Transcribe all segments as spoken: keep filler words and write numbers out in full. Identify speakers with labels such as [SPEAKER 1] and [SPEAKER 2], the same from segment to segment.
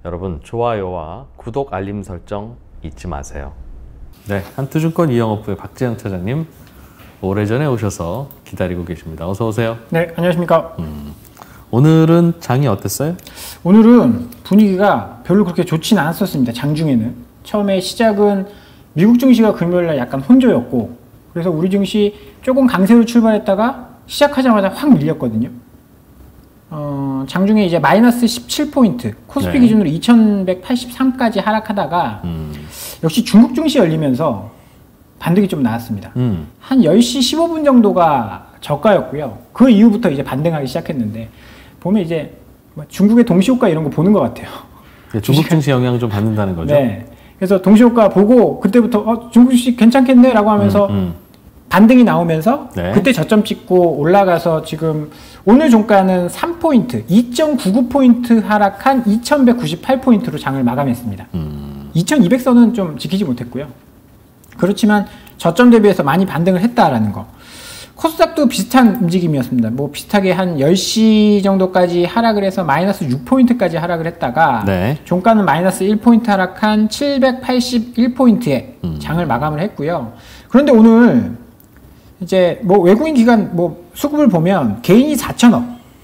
[SPEAKER 1] 여러분 좋아요와 구독 알림 설정 잊지 마세요. 네, 한투증권 이영업부의 박재영 차장님 오래전에 오셔서 기다리고 계십니다. 어서 오세요.
[SPEAKER 2] 네, 안녕하십니까.
[SPEAKER 1] 음, 오늘은 장이 어땠어요?
[SPEAKER 2] 오늘은 분위기가 별로 그렇게 좋지는 않았었습니다. 장중에는 처음에 시작은 미국 증시가 금요일날 약간 혼조였고, 그래서 우리 증시 조금 강세로 출발했다가 시작하자마자 확 밀렸거든요. 어, 장중에 이제 마이너스 십칠 포인트, 코스피
[SPEAKER 1] 네.
[SPEAKER 2] 기준으로 이천백팔십삼까지 하락하다가
[SPEAKER 1] 음.
[SPEAKER 2] 역시 중국 증시 열리면서 반등이 좀 나왔습니다. 음. 한 열 시 십오 분 정도가 저가였고요. 그 이후부터 이제 반등하기 시작했는데, 보면 이제 중국의 동시효과 이런 거 보는 것 같아요.
[SPEAKER 1] 중국 증시 영향을 좀 받는다는 거죠?
[SPEAKER 2] 네. 그래서 동시효과 보고 그때부터 어, 중국 주식 괜찮겠네 라고 하면서 음, 음. 반등이 나오면서 네. 그때 저점 찍고 올라가서 지금 오늘 종가는 삼 포인트, 이 점 구구 포인트 하락한 이천백구십팔 포인트로 장을 마감했습니다. 음. 이천이백 선은 좀 지키지 못했고요. 그렇지만 저점 대비해서 많이 반등을 했다라는 거. 코스닥도 비슷한 움직임이었습니다. 뭐 비슷하게 한 열 시 정도까지 하락을 해서 마이너스 육 포인트까지 하락을 했다가 네. 종가는 마이너스 일 포인트 하락한 칠백팔십일 포인트에 음. 장을 마감을 했고요. 그런데 오늘 이제 뭐 외국인 기관 뭐 수급을 보면 개인이 사천억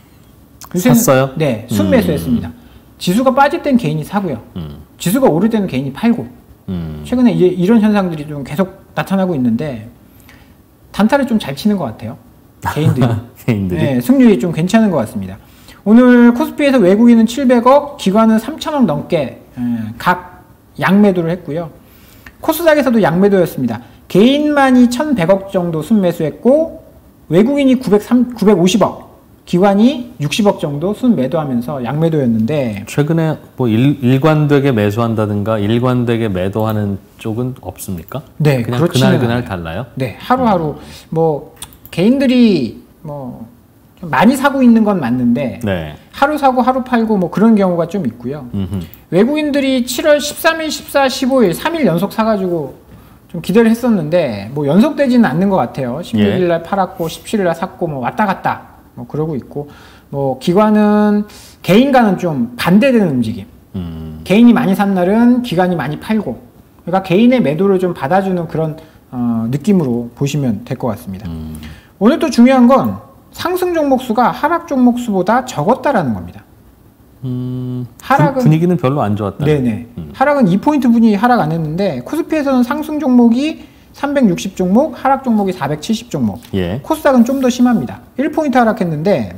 [SPEAKER 1] 샀어요?
[SPEAKER 2] 네, 순매수했습니다. 음. 지수가 빠질 땐 개인이 사고요. 음. 지수가 오를 때는 개인이 팔고. 음. 최근에 이제 이런 현상들이 좀 계속 나타나고 있는데 단타를 좀 잘 치는 것 같아요. 개인들이.
[SPEAKER 1] 개인들이?
[SPEAKER 2] 네, 승률이 좀 괜찮은 것 같습니다. 오늘 코스피에서 외국인은 칠백억, 기관은 삼천억 넘게 각 양매도를 했고요. 코스닥에서도 양매도였습니다. 개인만이 천백억 정도 순매수했고 외국인이 구백오십억, 기관이 육십억 정도 순매도하면서 양매도였는데,
[SPEAKER 1] 최근에 뭐 일, 일관되게 매수한다든가 일관되게 매도하는 쪽은 없습니까?
[SPEAKER 2] 네,
[SPEAKER 1] 그냥 그날 그날 달라요?
[SPEAKER 2] 네, 하루하루 음. 뭐 개인들이 뭐 많이 사고 있는 건 맞는데 네. 하루 사고 하루 팔고 뭐 그런 경우가 좀 있고요. 음흠. 외국인들이 칠월 십삼 일, 십사 일, 십오 일 삼 일 연속 사가지고 좀 기대를 했었는데 뭐 연속되지는 않는 것 같아요. 십육 일 날 팔았고 십칠 일 날 샀고 뭐 왔다 갔다 뭐 그러고 있고, 뭐 기관은 개인과는 좀 반대되는 움직임. 음. 개인이 많이 산 날은 기관이 많이 팔고, 그러니까 개인의 매도를 좀 받아주는 그런 어, 느낌으로 보시면 될 것 같습니다. 음. 오늘 또 중요한 건 상승 종목 수가 하락 종목 수보다 적었다라는 겁니다.
[SPEAKER 1] 음, 하락은 분위기는 별로 안 좋았다.
[SPEAKER 2] 네네. 음. 하락은 이 포인트 분위 하락 안 했는데 코스피에서는 상승 종목이 삼백육십 종목, 하락 종목이 사백칠십 종목. 예. 코스닥은 좀 더 심합니다. 일 포인트 하락했는데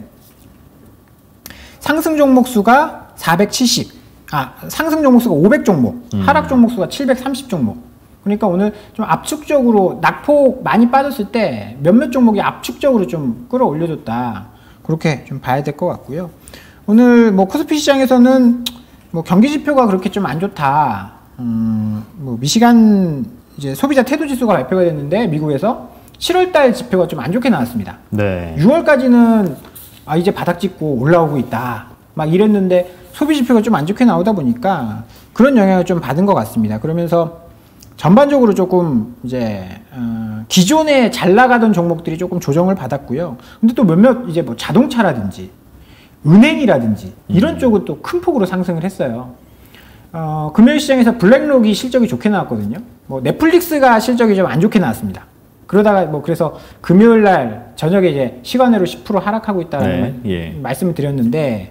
[SPEAKER 2] 상승 종목 수가 사백칠십, 아 상승 종목 수가 오백 종목, 음. 하락 종목 수가 칠백삼십 종목. 그러니까 오늘 좀 압축적으로 낙폭 많이 빠졌을 때 몇몇 종목이 압축적으로 좀 끌어올려줬다. 그렇게 좀 봐야 될 것 같고요. 오늘 뭐 코스피 시장에서는 뭐 경기 지표가 그렇게 좀 안 좋다. 음, 뭐 미시간 이제 소비자 태도 지수가 발표가 됐는데 미국에서 칠월 달 지표가 좀 안 좋게 나왔습니다. 네. 유월까지는 아 이제 바닥 찍고 올라오고 있다 막 이랬는데 소비 지표가 좀 안 좋게 나오다 보니까 그런 영향을 좀 받은 것 같습니다. 그러면서 전반적으로 조금 이제 어, 기존에 잘 나가던 종목들이 조금 조정을 받았고요. 근데 또 몇몇 이제 뭐 자동차라든지 은행이라든지 이런 음. 쪽은 또 큰 폭으로 상승을 했어요. 어, 금요일 시장에서 블랙록이 실적이 좋게 나왔거든요. 뭐 넷플릭스가 실적이 좀 안 좋게 나왔습니다. 그러다가 뭐 그래서 금요일 날 저녁에 이제 시간으로 십 퍼센트 하락하고 있다는 네, 예. 말씀을 드렸는데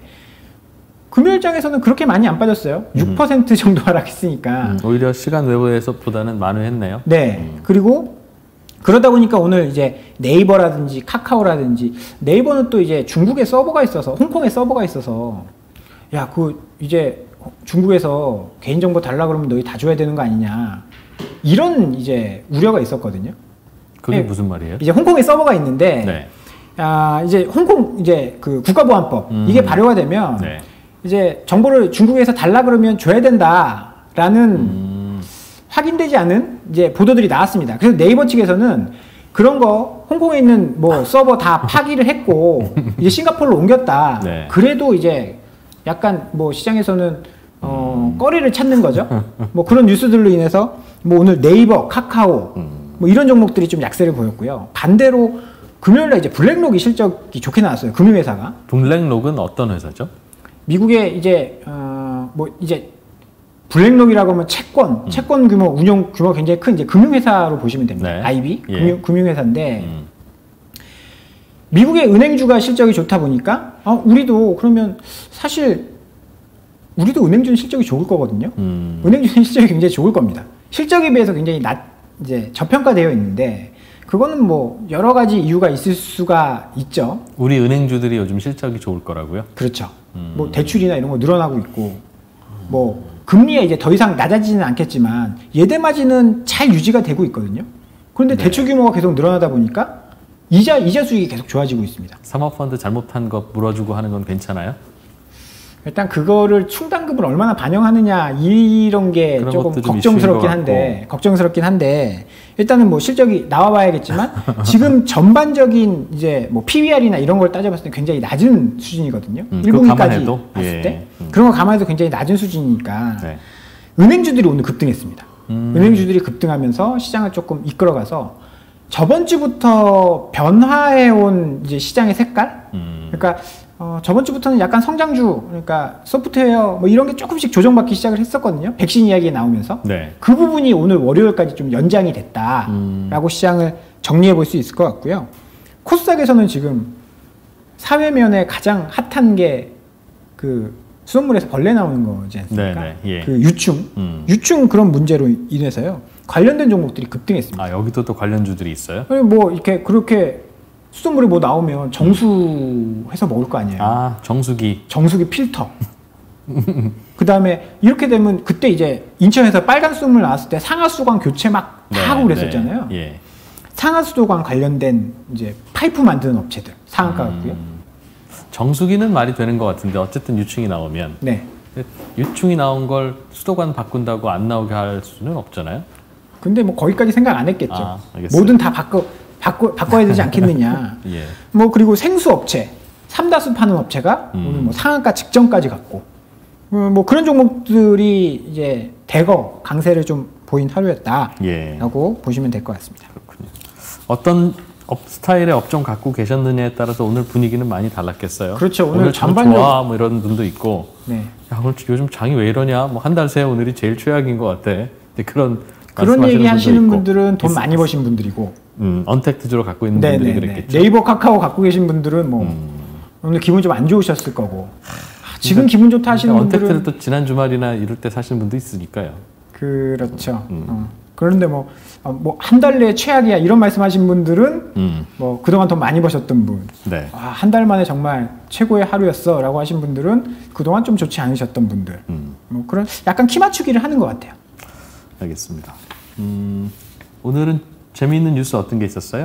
[SPEAKER 2] 금요일장에서는 그렇게 많이 안 빠졌어요. 음. 육 퍼센트 정도 하락했으니까. 음,
[SPEAKER 1] 오히려 시간 외부에서보다는 만회했네요.
[SPEAKER 2] 네. 음. 그리고 그러다 보니까 오늘 이제 네이버라든지 카카오라든지, 네이버는 또 이제 중국에 서버가 있어서, 홍콩에 서버가 있어서 야, 그 이제 중국에서 개인정보 달라 그러면 너희 다 줘야 되는 거 아니냐, 이런 이제 우려가 있었거든요.
[SPEAKER 1] 그게 네. 무슨 말이에요?
[SPEAKER 2] 이제 홍콩에 서버가 있는데 네. 아, 이제 홍콩 이제 그 국가보안법 음. 이게 발효가 되면 네. 이제 정보를 중국에서 달라 그러면 줘야 된다라는 음. 확인되지 않은 이제 보도들이 나왔습니다. 그래서 네이버 측에서는 그런 거 홍콩에 있는 뭐 서버 다 파기를 했고 이제 싱가포르로 옮겼다. 네. 그래도 이제 약간 뭐 시장에서는 어, 음. 꺼리를 찾는 거죠. 뭐 그런 뉴스들로 인해서 뭐 오늘 네이버, 카카오 음. 뭐 이런 종목들이 좀 약세를 보였고요. 반대로 금요일날 이제 블랙록이 실적이 좋게 나왔어요. 금융회사가.
[SPEAKER 1] 블랙록은 어떤 회사죠?
[SPEAKER 2] 미국의 이제 어, 뭐 이제 블랙록이라고 하면 채권, 음. 채권 규모, 운용 규모가 굉장히 큰 이제 금융회사로 보시면 됩니다. 네. 아이비 예. 금융, 금융회사인데 음. 미국의 은행주가 실적이 좋다 보니까 아, 우리도 그러면 사실 우리도 은행주는 실적이 좋을 거거든요. 음. 은행주는 실적이 굉장히 좋을 겁니다. 실적에 비해서 굉장히 낮 이제 저평가되어 있는데 그거는 뭐 여러 가지 이유가 있을 수가 있죠.
[SPEAKER 1] 우리 은행주들이 요즘 실적이 좋을 거라고요?
[SPEAKER 2] 그렇죠. 음. 뭐 대출이나 이런 거 늘어나고 있고 뭐 금리가 이제 더 이상 낮아지지는 않겠지만 예대 마진은 잘 유지가 되고 있거든요. 그런데 네. 대출 규모가 계속 늘어나다 보니까 이자 이자 수익이 계속 좋아지고 있습니다.
[SPEAKER 1] 사모펀드 잘못한 거 물어주고 하는 건 괜찮아요?
[SPEAKER 2] 일단 그거를 충당금을 얼마나 반영하느냐 이런 게 조금 걱정스럽긴 한데 걱정스럽긴 한데 일단은 뭐 실적이 나와봐야겠지만 지금 전반적인 이제 뭐 피비알이나 이런 걸 따져봤을 때 굉장히 낮은 수준이거든요.
[SPEAKER 1] 음,
[SPEAKER 2] 일 분기까지
[SPEAKER 1] 봤을
[SPEAKER 2] 예. 때 음. 그런 거 감안해도 굉장히 낮은 수준이니까
[SPEAKER 1] 네.
[SPEAKER 2] 은행주들이 오늘 급등했습니다.
[SPEAKER 1] 음.
[SPEAKER 2] 은행주들이 급등하면서 시장을 조금 이끌어가서 저번 주부터 변화해온 이제 시장의 색깔,
[SPEAKER 1] 음.
[SPEAKER 2] 그러니까. 어, 저번 주부터는 약간 성장주, 그러니까 소프트웨어 뭐 이런 게 조금씩 조정받기 시작을 했었거든요. 백신 이야기 나오면서.
[SPEAKER 1] 네.
[SPEAKER 2] 그 부분이 오늘 월요일까지 좀 연장이 됐다라고 음. 시장을 정리해 볼 수 있을 것 같고요. 코스닥에서는 지금 사회면에 가장 핫한 게 그 수돗물에서 벌레 나오는 거지 않습니까?
[SPEAKER 1] 네, 네. 예.
[SPEAKER 2] 그 유충,
[SPEAKER 1] 음.
[SPEAKER 2] 유충 그런 문제로 인해서요. 관련된 종목들이 급등했습니다.
[SPEAKER 1] 아, 여기도 또 관련주들이 있어요?
[SPEAKER 2] 뭐 이렇게 그렇게 수돗물이 뭐 나오면 정수해서 먹을 거 아니에요.
[SPEAKER 1] 아, 정수기.
[SPEAKER 2] 정수기 필터. 그 다음에 이렇게 되면 그때 이제 인천에서 빨간 수돗물 나왔을 때 상하수도관 교체 막 다 네, 하고 그랬었잖아요.
[SPEAKER 1] 네, 예.
[SPEAKER 2] 상하수도관 관련된 이제 파이프 만드는 업체들 상한가 같고요. 음,
[SPEAKER 1] 정수기는 말이 되는 것 같은데 어쨌든 유충이 나오면
[SPEAKER 2] 네.
[SPEAKER 1] 유충이 나온 걸 수도관 바꾼다고 안 나오게 할 수는 없잖아요.
[SPEAKER 2] 근데 뭐 거기까지 생각 안 했겠죠.
[SPEAKER 1] 아,
[SPEAKER 2] 뭐든 다 바꿔 바꿔, 바꿔야 되지 않겠느냐.
[SPEAKER 1] 예.
[SPEAKER 2] 뭐 그리고 생수업체, 삼다수 파는 업체가 음. 오늘 뭐 상한가 직전까지 갔고 어, 뭐 그런 종목들이 이제 대거 강세를 좀 보인 하루였다라고
[SPEAKER 1] 예.
[SPEAKER 2] 보시면 될 것 같습니다.
[SPEAKER 1] 그렇군요. 어떤 업 스타일의 업종 갖고 계셨느냐에 따라서 오늘 분위기는 많이 달랐겠어요.
[SPEAKER 2] 그렇죠. 오늘,
[SPEAKER 1] 오늘
[SPEAKER 2] 전반적으로
[SPEAKER 1] 좋아 뭐 이런 분도 있고,
[SPEAKER 2] 네.
[SPEAKER 1] 야, 오늘 요즘 장이 왜 이러냐, 뭐 한 달 새 오늘이 제일 최악인 것 같아. 그런
[SPEAKER 2] 그런 얘기 하시는 분들은 돈 많이 버신 분들이고,
[SPEAKER 1] 음, 언택트주로 갖고 있는
[SPEAKER 2] 네네네.
[SPEAKER 1] 분들이 그랬겠죠.
[SPEAKER 2] 네이버, 카카오 갖고 계신 분들은 뭐 음. 오늘 기분 좀 안 좋으셨을 거고, 아, 지금 기분 좋다 하시는 분들은
[SPEAKER 1] 언택트를 또 지난 주말이나 이럴 때 사시는 분도 있으니까요.
[SPEAKER 2] 그렇죠. 음. 어. 그런데 뭐 뭐 한 달 내에 최악이야 이런 말씀하신 분들은
[SPEAKER 1] 음.
[SPEAKER 2] 뭐 그동안 돈 많이 버셨던 분,
[SPEAKER 1] 네.
[SPEAKER 2] 아, 한 달 만에 정말 최고의 하루였어라고 하신 분들은 그동안 좀 좋지 않으셨던 분들,
[SPEAKER 1] 음.
[SPEAKER 2] 뭐 그런 약간 키 맞추기를 하는 것 같아요.
[SPEAKER 1] 알겠습니다. 음, 오늘은 재미있는 뉴스 어떤 게 있었어요?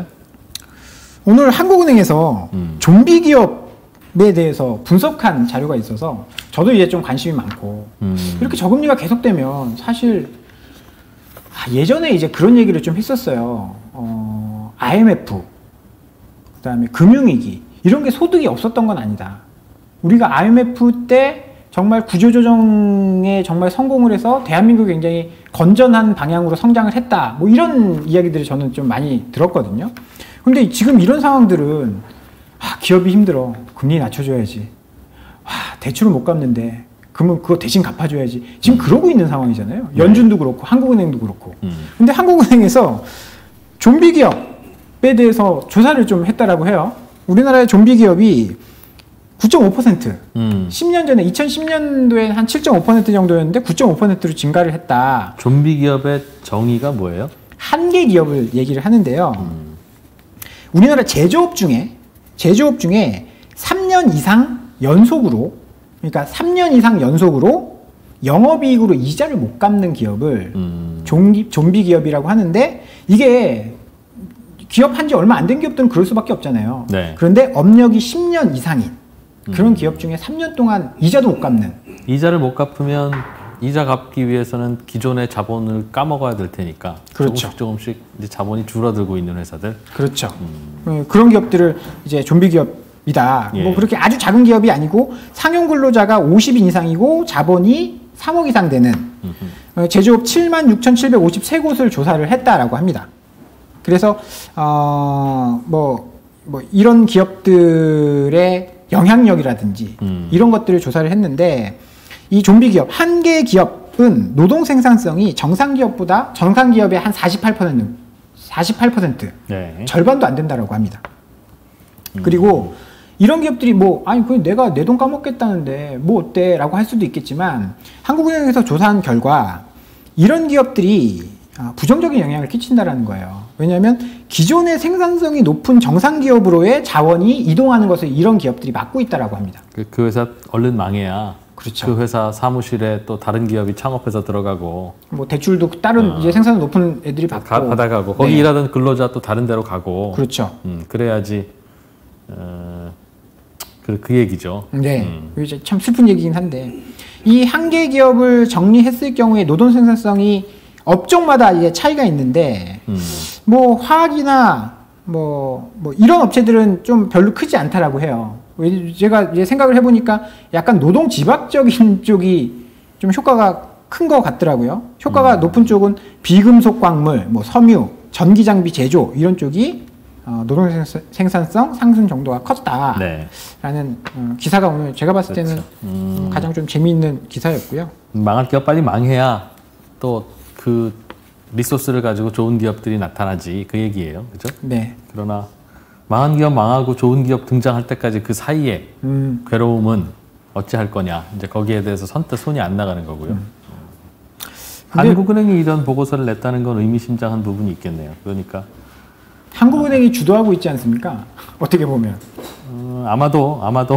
[SPEAKER 2] 오늘 한국은행에서
[SPEAKER 1] 음.
[SPEAKER 2] 좀비 기업에 대해서 분석한 자료가 있어서 저도 이제 좀 관심이 많고
[SPEAKER 1] 음.
[SPEAKER 2] 이렇게 저금리가 계속되면 사실 아, 예전에 이제 그런 얘기를 좀 했었어요. 어, 아이엠에프, 그 다음에 금융위기 이런 게 소득이 없었던 건 아니다. 우리가 아이엠에프 때 정말 구조조정에 정말 성공을 해서 대한민국이 굉장히 건전한 방향으로 성장을 했다. 뭐 이런 이야기들을 저는 좀 많이 들었거든요. 근데 지금 이런 상황들은 아, 기업이 힘들어. 금리 낮춰줘야지. 와, 대출을 못 갚는데 그러면 그거 대신 갚아줘야지. 지금 음. 그러고 있는 상황이잖아요. 연준도 네. 그렇고 한국은행도 그렇고.
[SPEAKER 1] 음.
[SPEAKER 2] 근데 한국은행에서 좀비 기업에 대해서 조사를 좀 했다라고 해요. 우리나라의 좀비 기업이 구 점 오 퍼센트.
[SPEAKER 1] 음.
[SPEAKER 2] 십 년 전에 이천십 년도에 한 칠 점 오 퍼센트 정도였는데 구 점 오 퍼센트로 증가를 했다.
[SPEAKER 1] 좀비 기업의 정의가 뭐예요?
[SPEAKER 2] 한 개 기업을 얘기를 하는데요.
[SPEAKER 1] 음.
[SPEAKER 2] 우리나라 제조업 중에 제조업 중에 삼 년 이상 연속으로 그러니까 삼 년 이상 연속으로 영업이익으로 이자를 못 갚는 기업을
[SPEAKER 1] 음.
[SPEAKER 2] 좀비, 좀비 기업이라고 하는데 이게 기업한 지 얼마 안 된 기업들은 그럴 수밖에 없잖아요.
[SPEAKER 1] 네.
[SPEAKER 2] 그런데 업력이 십 년 이상인 그런
[SPEAKER 1] 음.
[SPEAKER 2] 기업 중에 삼 년 동안 이자도 못 갚는.
[SPEAKER 1] 이자를 못 갚으면 이자 갚기 위해서는 기존의 자본을 까먹어야 될 테니까
[SPEAKER 2] 그렇죠.
[SPEAKER 1] 조금씩 조금씩 이제 자본이 줄어들고 있는 회사들.
[SPEAKER 2] 그렇죠.
[SPEAKER 1] 음.
[SPEAKER 2] 그런 기업들을 이제 좀비 기업이다.
[SPEAKER 1] 예.
[SPEAKER 2] 뭐 그렇게 아주 작은 기업이 아니고 상용 근로자가 오십 인 이상이고 자본이 삼억 이상 되는
[SPEAKER 1] 음흠.
[SPEAKER 2] 제조업 칠만 육천칠백오십삼 곳을 조사를 했다라고 합니다. 그래서 어, 뭐, 뭐 이런 기업들의 영향력이라든지
[SPEAKER 1] 음.
[SPEAKER 2] 이런 것들을 조사를 했는데 이 좀비 기업, 한 개의 기업은 노동 생산성이 정상 기업보다 정상 기업의 한 사십팔 퍼센트, 사십팔 퍼센트
[SPEAKER 1] 네.
[SPEAKER 2] 절반도 안 된다라고 합니다.
[SPEAKER 1] 음.
[SPEAKER 2] 그리고 이런 기업들이 뭐 아니 그 내가 내 돈 까먹겠다는데 뭐 어때라고 할 수도 있겠지만 한국은행에서 조사한 결과 이런 기업들이 부정적인 영향을 끼친다라는 거예요. 왜냐하면 기존의 생산성이 높은 정상 기업으로의 자원이 이동하는 것을 이런 기업들이 막고 있다라고 합니다.
[SPEAKER 1] 그, 그 회사 얼른 망해야
[SPEAKER 2] 그렇죠.
[SPEAKER 1] 그 회사 사무실에 또 다른 기업이 창업해서 들어가고
[SPEAKER 2] 뭐 대출도 다른
[SPEAKER 1] 어.
[SPEAKER 2] 이제 생산성 높은 애들이 받고
[SPEAKER 1] 가, 받아가고 거기
[SPEAKER 2] 네.
[SPEAKER 1] 일하던 근로자 또 다른 데로 가고
[SPEAKER 2] 그렇죠.
[SPEAKER 1] 음, 그래야지 어, 그, 그 얘기죠.
[SPEAKER 2] 네,
[SPEAKER 1] 음.
[SPEAKER 2] 이제 참 슬픈 얘기긴 한데 이 한 개 기업을 정리했을 경우에 노동 생산성이 업종마다 이제 차이가 있는데
[SPEAKER 1] 음.
[SPEAKER 2] 뭐 화학이나 뭐, 뭐 이런 업체들은 좀 별로 크지 않다라고 해요. 왜- 제가 이제 생각을 해보니까 약간 노동 지박적인 쪽이 좀 효과가 큰 것 같더라고요. 효과가
[SPEAKER 1] 음.
[SPEAKER 2] 높은 쪽은 비금속 광물, 뭐 섬유, 전기 장비 제조 이런 쪽이 어, 노동 생산- 생산성 상승 정도가 컸다라는
[SPEAKER 1] 네.
[SPEAKER 2] 어, 기사가 오늘 제가 봤을 때는
[SPEAKER 1] 그렇죠. 음.
[SPEAKER 2] 가장 좀 재미있는 기사였고요.
[SPEAKER 1] 망할 기업 빨리 망해야 또 그 리소스를 가지고 좋은 기업들이 나타나지 그 얘기예요. 그죠?
[SPEAKER 2] 네.
[SPEAKER 1] 그러나 망한 기업 망하고 좋은 기업 등장할 때까지 그 사이에
[SPEAKER 2] 음,
[SPEAKER 1] 괴로움은 어찌할 거냐. 이제 거기에 대해서 선뜻 손이 안 나가는 거고요.
[SPEAKER 2] 음. 근데-
[SPEAKER 1] 한국은행이 이런 보고서를 냈다는 건 의미심장한 부분이 있겠네요. 그러니까
[SPEAKER 2] 한국은행이 주도하고 있지 않습니까? 어떻게 보면.
[SPEAKER 1] 어, 아마도 아마도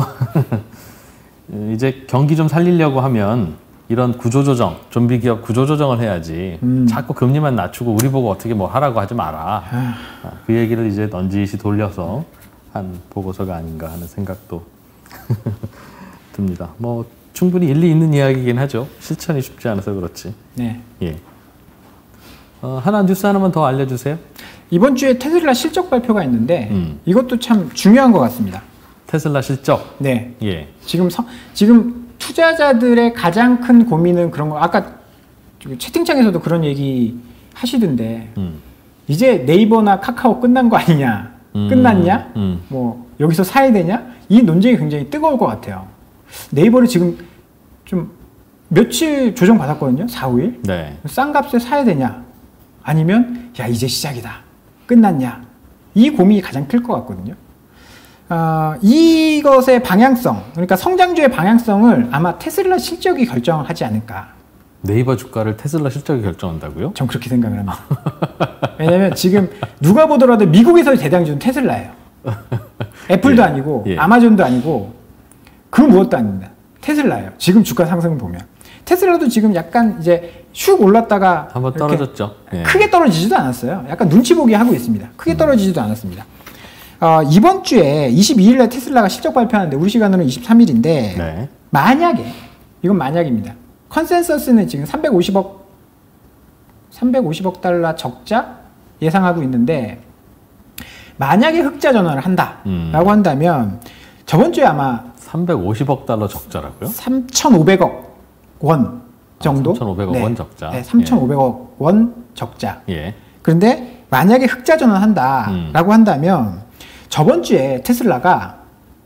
[SPEAKER 1] 이제 경기 좀 살리려고 하면 이런 구조조정, 좀비 기업 구조조정을 해야지.
[SPEAKER 2] 음.
[SPEAKER 1] 자꾸 금리만 낮추고 우리 보고 어떻게 뭐 하라고 하지 마라.
[SPEAKER 2] 아,
[SPEAKER 1] 아, 그 얘기를 이제 넌지시 돌려서 한 보고서가 아닌가 하는 생각도 듭니다. 뭐 충분히 일리 있는 이야기이긴 하죠. 실천이 쉽지 않아서 그렇지.
[SPEAKER 2] 네.
[SPEAKER 1] 예. 어, 하나 뉴스 하나만 더 알려주세요.
[SPEAKER 2] 이번 주에 테슬라 실적 발표가 있는데
[SPEAKER 1] 음.
[SPEAKER 2] 이것도 참 중요한 것 같습니다.
[SPEAKER 1] 테슬라 실적.
[SPEAKER 2] 네.
[SPEAKER 1] 예.
[SPEAKER 2] 지금 서, 지금 투자자들의 가장 큰 고민은 그런 거. 아까 채팅창에서도 그런 얘기 하시던데
[SPEAKER 1] 음.
[SPEAKER 2] 이제 네이버나 카카오 끝난 거 아니냐?
[SPEAKER 1] 음.
[SPEAKER 2] 끝났냐?
[SPEAKER 1] 음.
[SPEAKER 2] 뭐 여기서 사야 되냐? 이 논쟁이 굉장히 뜨거울 것 같아요. 네이버를 지금 좀 며칠 조정 받았거든요. 사, 오 일.
[SPEAKER 1] 네.
[SPEAKER 2] 싼 값에 사야 되냐? 아니면 야 이제 시작이다. 끝났냐? 이 고민이 가장 클 것 같거든요. 어, 이것의 방향성, 그러니까 성장주의 방향성을 아마 테슬라 실적이 결정하지 않을까.
[SPEAKER 1] 네이버 주가를 테슬라 실적이 결정한다고요?
[SPEAKER 2] 전 그렇게 생각을 합니다. 왜냐하면 지금 누가 보더라도 미국에서의 대장주는 테슬라예요. 애플도
[SPEAKER 1] 예,
[SPEAKER 2] 아니고
[SPEAKER 1] 예.
[SPEAKER 2] 아마존도 아니고 그 무엇도 아닙니다. 테슬라예요. 지금 주가 상승을 보면 테슬라도 지금 약간 이제 슉 올랐다가
[SPEAKER 1] 한번
[SPEAKER 2] 이렇게
[SPEAKER 1] 떨어졌죠. 예.
[SPEAKER 2] 크게 떨어지지도 않았어요. 약간 눈치 보기 하고 있습니다. 크게 떨어지지도 않았습니다. 어, 이번 주에 이십이 일에 테슬라가 실적 발표하는데 우리 시간으로 이십삼 일인데
[SPEAKER 1] 네.
[SPEAKER 2] 만약에 이건 만약입니다. 컨센서스는 지금 삼백오십억 삼백오십억 달러 적자 예상하고 있는데 만약에 흑자 전환을 한다라고
[SPEAKER 1] 음.
[SPEAKER 2] 한다면 저번 주에 아마
[SPEAKER 1] 삼백오십억 달러 적자라고요?
[SPEAKER 2] 삼천오백억 원 정도?
[SPEAKER 1] 아, 삼천오백억 원 적자.
[SPEAKER 2] 네, 삼천오백억 원 적자.
[SPEAKER 1] 예.
[SPEAKER 2] 그런데 만약에 흑자 전환한다라고
[SPEAKER 1] 음.
[SPEAKER 2] 한다면 저번 주에 테슬라가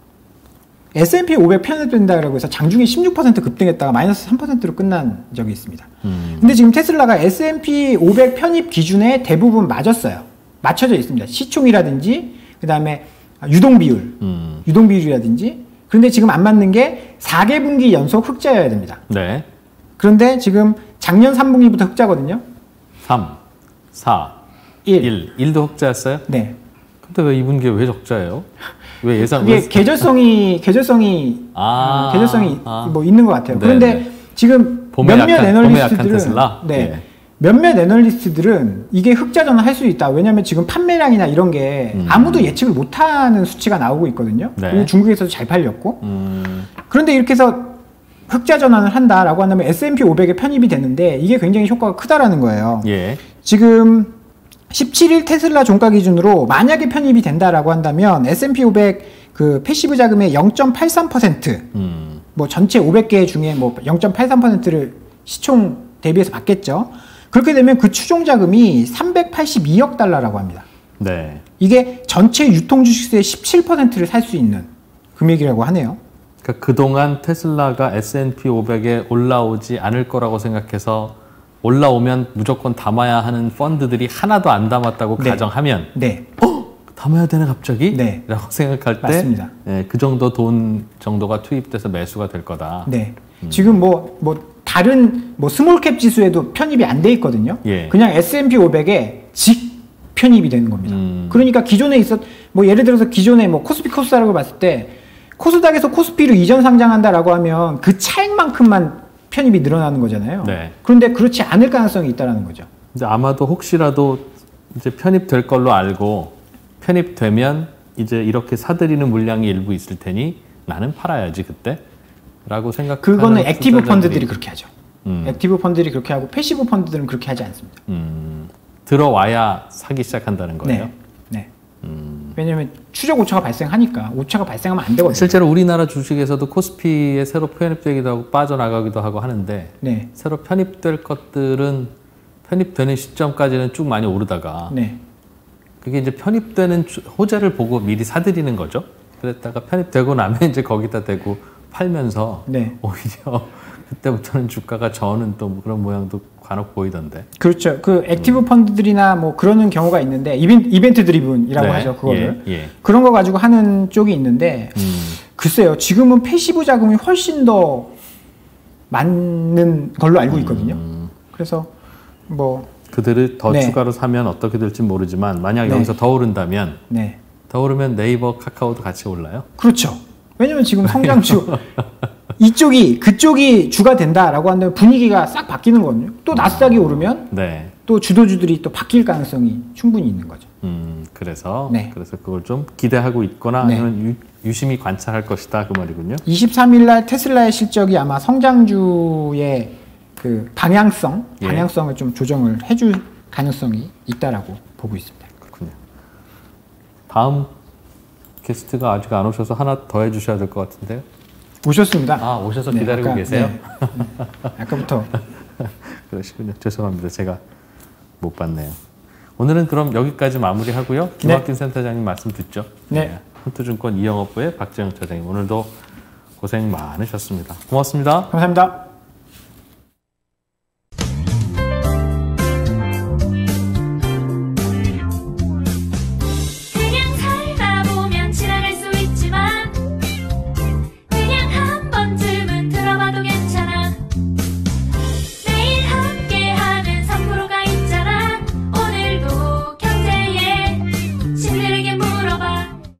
[SPEAKER 2] 에스 앤 피 오백 편입된다고 해서 장중에 십육 퍼센트 급등했다가 마이너스 삼 퍼센트로 끝난 적이 있습니다.
[SPEAKER 1] 음.
[SPEAKER 2] 근데 지금 테슬라가 에스 앤 피 오백 편입 기준에 대부분 맞았어요. 맞춰져 있습니다. 시총이라든지 그 다음에 유동 비율,
[SPEAKER 1] 음.
[SPEAKER 2] 유동 비율이라든지. 그런데 지금 안 맞는 게 사 개 분기 연속 흑자여야 됩니다.
[SPEAKER 1] 네.
[SPEAKER 2] 그런데 지금 작년 삼 분기부터 흑자거든요.
[SPEAKER 1] 삼, 사,
[SPEAKER 2] 일.
[SPEAKER 1] 일. 일도 흑자였어요?
[SPEAKER 2] 네.
[SPEAKER 1] 근데 왜 이 분기에 왜 적자예요? 왜 예상
[SPEAKER 2] 그게
[SPEAKER 1] 왜-
[SPEAKER 2] 계절성이 계절성이
[SPEAKER 1] 아,
[SPEAKER 2] 어, 계절성이
[SPEAKER 1] 아.
[SPEAKER 2] 뭐 있는 것 같아요.
[SPEAKER 1] 네,
[SPEAKER 2] 그런데
[SPEAKER 1] 네.
[SPEAKER 2] 지금
[SPEAKER 1] 봄에
[SPEAKER 2] 몇몇
[SPEAKER 1] 약한- 봄에 약한
[SPEAKER 2] 애널리스트들은
[SPEAKER 1] 테슬라?
[SPEAKER 2] 네.
[SPEAKER 1] 예.
[SPEAKER 2] 몇몇 애널리스트들은 이게 흑자 전환할 수 있다. 왜냐하면 지금 판매량이나 이런 게
[SPEAKER 1] 음.
[SPEAKER 2] 아무도 예측을 못하는 수치가 나오고 있거든요.
[SPEAKER 1] 네.
[SPEAKER 2] 그리고 중국에서도 잘 팔렸고.
[SPEAKER 1] 음.
[SPEAKER 2] 그런데 이렇게 해서 흑자 전환을 한다라고 한다면 에스 앤 피 오백에 편입이 되는데 이게 굉장히 효과가 크다라는 거예요.
[SPEAKER 1] 예.
[SPEAKER 2] 지금 십칠 일 테슬라 종가 기준으로 만약에 편입이 된다라고 한다면 에스 앤 피 오백 그 패시브 자금의 영 점 팔삼 퍼센트
[SPEAKER 1] 음.
[SPEAKER 2] 뭐 전체 오백 개 중에 뭐 영 점 팔삼 퍼센트를 시총 대비해서 받겠죠. 그렇게 되면 그 추종 자금이 삼백팔십이억 달러라고 합니다.
[SPEAKER 1] 네.
[SPEAKER 2] 이게 전체 유통 주식수의 십칠 퍼센트를 살 수 있는 금액이라고 하네요.
[SPEAKER 1] 그러니까 그동안 테슬라가 에스 앤 피 오백에 올라오지 않을 거라고 생각해서 올라오면 무조건 담아야 하는 펀드들이 하나도 안 담았다고
[SPEAKER 2] 네.
[SPEAKER 1] 가정하면
[SPEAKER 2] 네.
[SPEAKER 1] 어? 담아야 되네 갑자기?
[SPEAKER 2] 네.
[SPEAKER 1] 라고 생각할 때
[SPEAKER 2] 맞습니다.
[SPEAKER 1] 예, 그 정도 돈 정도가 투입돼서 매수가 될 거다.
[SPEAKER 2] 네. 음. 지금 뭐, 뭐 다른 뭐 스몰캡 지수에도 편입이 안 돼 있거든요.
[SPEAKER 1] 예.
[SPEAKER 2] 그냥 에스 앤 피 오백에 직 편입이 되는 겁니다.
[SPEAKER 1] 음.
[SPEAKER 2] 그러니까 기존에 있었 뭐 예를 들어서 기존에 뭐 코스피 코스닥이라고 봤을 때 코스닥에서 코스피로 이전 상장한다라고 하면 그 차익만큼만 편입이 늘어나는 거잖아요.
[SPEAKER 1] 네.
[SPEAKER 2] 그런데 그렇지 않을 가능성이 있다라는 거죠.
[SPEAKER 1] 이제 아마도 혹시라도 이제 편입될 걸로 알고 편입되면 이제 이렇게 사들이는 물량이 일부 있을 테니 나는 팔아야지 그때 라고 생각하는
[SPEAKER 2] 그거는 액티브
[SPEAKER 1] 투자자들이-
[SPEAKER 2] 펀드들이 그렇게 하죠.
[SPEAKER 1] 음.
[SPEAKER 2] 액티브 펀드들이 그렇게 하고 패시브 펀드들은 그렇게 하지 않습니다.
[SPEAKER 1] 음, 들어와야 사기 시작한다는 거예요.
[SPEAKER 2] 네. 네.
[SPEAKER 1] 음.
[SPEAKER 2] 왜냐하면 추적 오차가 발생하니까 오차가 발생하면 안 되거든요.
[SPEAKER 1] 실제로 우리나라 주식에서도 코스피에 새로 편입되기도 하고 빠져나가기도 하고 하는데
[SPEAKER 2] 네.
[SPEAKER 1] 새로 편입될 것들은 편입되는 시점까지는 쭉 많이 오르다가
[SPEAKER 2] 네.
[SPEAKER 1] 그게 이제 편입되는 주- 호재를 보고 미리 사들이는 거죠. 그랬다가 편입되고 나면 이제 거기다 대고 팔면서
[SPEAKER 2] 네.
[SPEAKER 1] 오히려 그때부터는 주가가 저는 또 그런 모양도 간혹 보이던데.
[SPEAKER 2] 그렇죠. 그 액티브 펀드들이나 뭐 그러는 경우가 있는데 이벤, 이벤트 드리븐이라고
[SPEAKER 1] 네.
[SPEAKER 2] 하죠. 그거를.
[SPEAKER 1] 예, 예.
[SPEAKER 2] 그런 거 가지고 하는 쪽이 있는데
[SPEAKER 1] 음.
[SPEAKER 2] 글쎄요. 지금은 패시브 자금이 훨씬 더 많는 걸로 알고 있거든요.
[SPEAKER 1] 음.
[SPEAKER 2] 그래서 뭐
[SPEAKER 1] 그들을 더
[SPEAKER 2] 네.
[SPEAKER 1] 추가로 사면 어떻게 될지 모르지만 만약
[SPEAKER 2] 네.
[SPEAKER 1] 여기서 더 오른다면
[SPEAKER 2] 네.
[SPEAKER 1] 더 오르면 네이버, 카카오도 같이 올라요?
[SPEAKER 2] 그렇죠. 왜냐면 지금 성장주 이쪽이 그쪽이 주가 된다라고 한다면 분위기가 싹 바뀌는 거거든요. 또 나스닥이 오르면
[SPEAKER 1] 네.
[SPEAKER 2] 또 주도주들이 또 바뀔 가능성이 충분히 있는 거죠.
[SPEAKER 1] 음, 그래서
[SPEAKER 2] 네.
[SPEAKER 1] 그래서 그걸 좀 기대하고 있거나
[SPEAKER 2] 네.
[SPEAKER 1] 아니면 유, 유심히 관찰할 것이다 그 말이군요.
[SPEAKER 2] 이십삼 일 날 테슬라의 실적이 아마 성장주의 그 방향성,
[SPEAKER 1] 예.
[SPEAKER 2] 방향성을 좀 조정을 해줄 가능성이 있다라고 보고 있습니다.
[SPEAKER 1] 그렇군요. 다음 게스트가 아직 안 오셔서 하나 더 해주셔야 될 것 같은데요.
[SPEAKER 2] 오셨습니다.
[SPEAKER 1] 아, 오셔서
[SPEAKER 2] 네,
[SPEAKER 1] 기다리고
[SPEAKER 2] 아까,
[SPEAKER 1] 계세요?
[SPEAKER 2] 네. 음, 아까부터
[SPEAKER 1] 그러시군요. 죄송합니다. 제가 못 봤네요. 오늘은 그럼 여기까지 마무리하고요. 김학균 센터장님 말씀 듣죠.
[SPEAKER 2] 네.
[SPEAKER 1] 헌투증권 이영업부의 박재영 차장님 오늘도 고생 많으셨습니다. 고맙습니다.
[SPEAKER 2] 감사합니다.